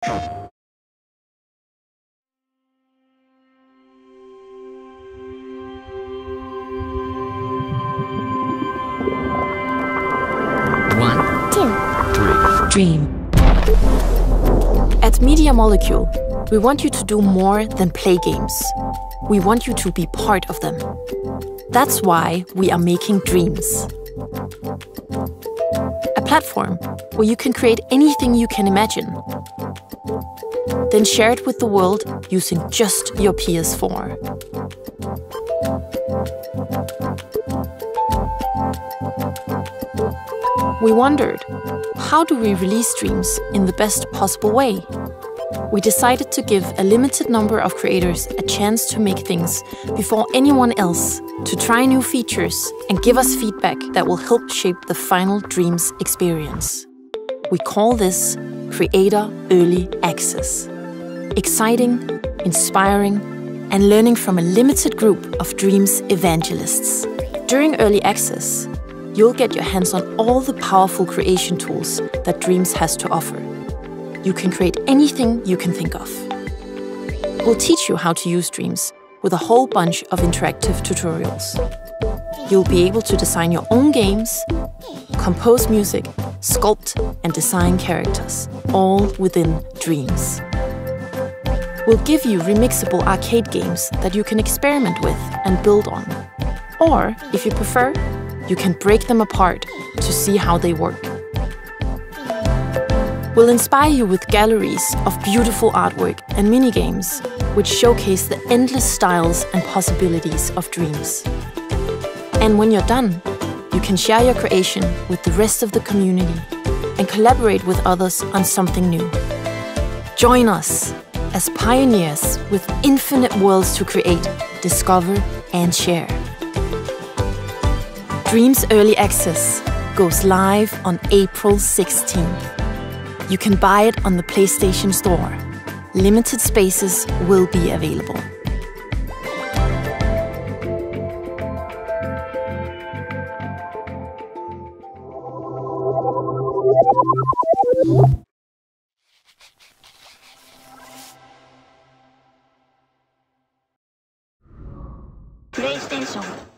One, two, three. dream. At Media Molecule, we want you to do more than play games. We want you to be part of them. That's why we are making Dreams. A platform where you can create anything you can imagine. Then share it with the world using just your PS4. We wondered, how do we release Dreams in the best possible way? We decided to give a limited number of creators a chance to make things before anyone else, to try new features and give us feedback that will help shape the final Dreams experience. We call this Creator Early Access. Exciting, inspiring, and learning from a limited group of Dreams evangelists. During Early Access, you'll get your hands on all the powerful creation tools that Dreams has to offer. You can create anything you can think of. We'll teach you how to use Dreams with a whole bunch of interactive tutorials. You'll be able to design your own games, compose music, sculpt and design characters, all within Dreams. We'll give you remixable arcade games that you can experiment with and build on. Or, if you prefer, you can break them apart to see how they work. We'll inspire you with galleries of beautiful artwork and minigames, which showcase the endless styles and possibilities of Dreams. And when you're done, you can share your creation with the rest of the community and collaborate with others on something new. Join us as pioneers with infinite worlds to create, discover, and share. Dreams Early Access goes live on April 16th. You can buy it on the PlayStation Store. Limited spaces will be available. PlayStation